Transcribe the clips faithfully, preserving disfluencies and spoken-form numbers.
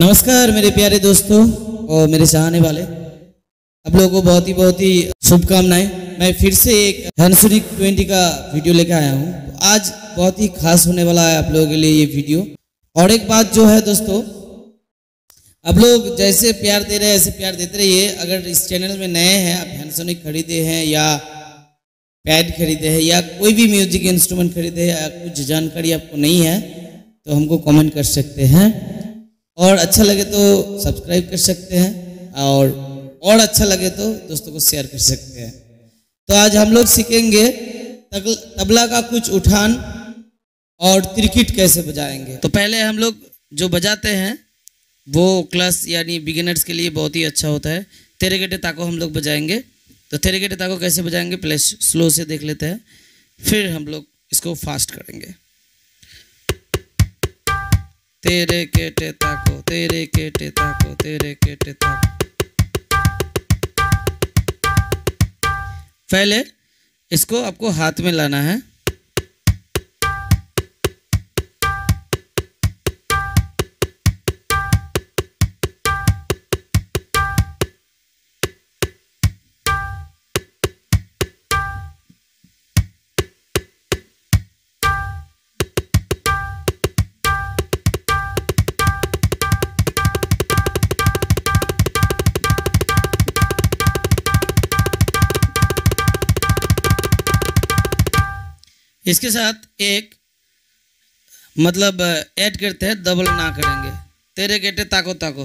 नमस्कार मेरे प्यारे दोस्तों और मेरे चाहने वाले, आप लोगों को बहुत ही बहुत ही शुभकामनाएं। मैं फिर से एक हैंसोनिक ट्वेंटी का वीडियो लेकर आया हूं। तो आज बहुत ही खास होने वाला है आप लोगों के लिए ये वीडियो। और एक बात जो है दोस्तों, आप लोग जैसे प्यार दे रहे हैं ऐसे प्यार देते रहिए। अगर इस चैनल में नए हैं, आप हैंसोनिक खरीदे हैं या पैड खरीदे हैं या कोई भी म्यूजिक इंस्ट्रूमेंट खरीदे हैं या कुछ जानकारी आपको नहीं है तो हमको कमेंट कर सकते हैं, और अच्छा लगे तो सब्सक्राइब कर सकते हैं, और और अच्छा लगे तो दोस्तों को शेयर कर सकते हैं। तो आज हम लोग सीखेंगे तबला का कुछ उठान और त्रिकिट कैसे बजाएंगे। तो पहले हम लोग जो बजाते हैं वो क्लास यानी बिगिनर्स के लिए बहुत ही अच्छा होता है। तेरे गेटे ताको हम लोग बजाएंगे। तो तेरे गेटे ताको कैसे बजाएंगे पहले स्लो से देख लेते हैं, फिर हम लोग इसको फास्ट करेंगे। तेरे केटे ताको तेरे केटे ताको तेरे केटे ताको। पहले इसको आपको हाथ में लाना है। इसके साथ एक मतलब ऐड करते हैं, डबल ना करेंगे। तेरे गेटे ताको ताको।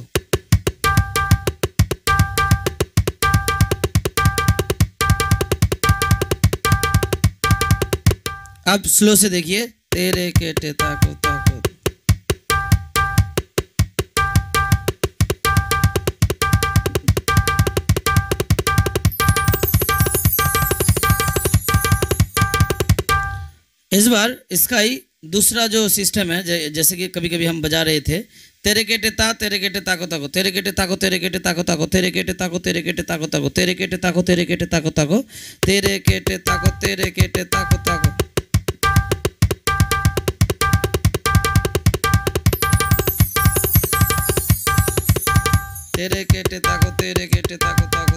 अब स्लो से देखिए, तेरे गेटे ताको ताको। इस बार इसका ही दूसरा जो सिस्टम है, जैसे कि कभी कभी हम बजा रहे थे, तेरे केटे ता तेरे केटे ताको ताको तेरे केटे ताको तेरे केटे ताको ताको तेरे केटे ताको तेरे केटे ताको ताको तेरे केटे ताको तेरे केटे ताको ताको तेरे केटे ताको तेरे केटे ताको ताको। तेरे केटे ताको तेरे केटे ताको ताको।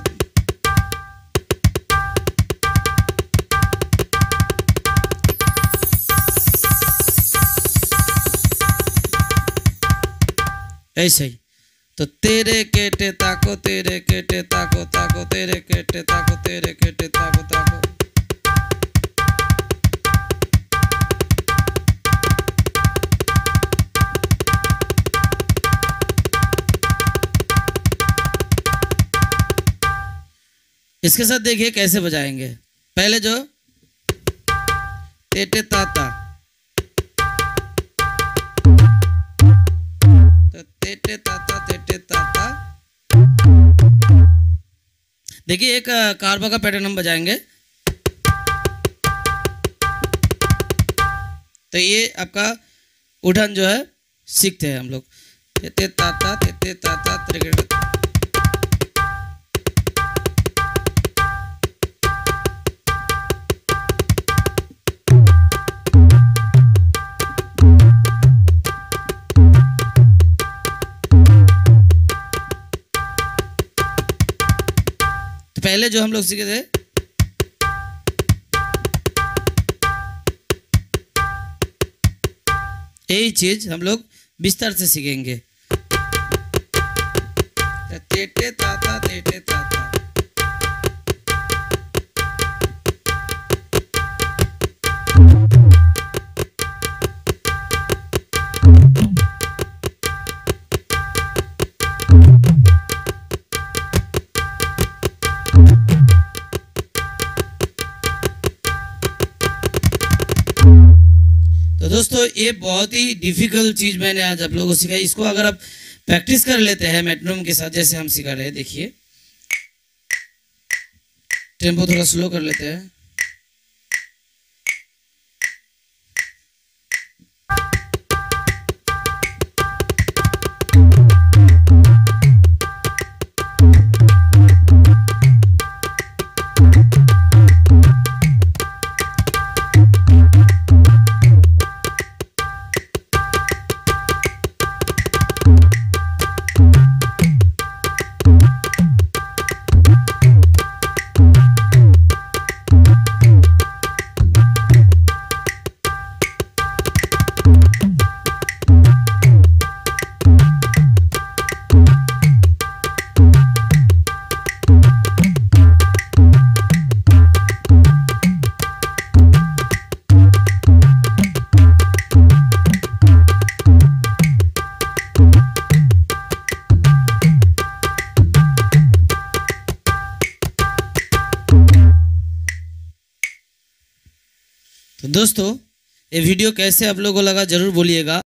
ऐसे ही। तो तेरे केटे ताको तेरे केटे ताको ताको तेरे केटे ताको तेरे केटे ताको ताको। इसके साथ देखिए कैसे बजाएंगे। पहले जो तेटे ताता, तेटे ताता तेटे ताता। देखिए एक कारवा का पैटर्न हम बजाएंगे। तो ये आपका उठान जो है सीखते हैं हम लोग। तेटे ताता तेटे ताता तेरे। पहले जो हम लोग सीखे थे, यही चीज हम लोग विस्तार से सीखेंगे। तेटे ताता तेटे ताता। तो दोस्तों ये बहुत ही डिफिकल्ट चीज मैंने आज आप लोगों को सिखाई। इसको अगर आप प्रैक्टिस कर लेते हैं मेट्रोनोम के साथ, जैसे हम सिखा रहे हैं, देखिए टेम्पो थोड़ा स्लो कर लेते हैं। दोस्तों ये वीडियो कैसे आप लोगों को लगा जरूर बोलिएगा।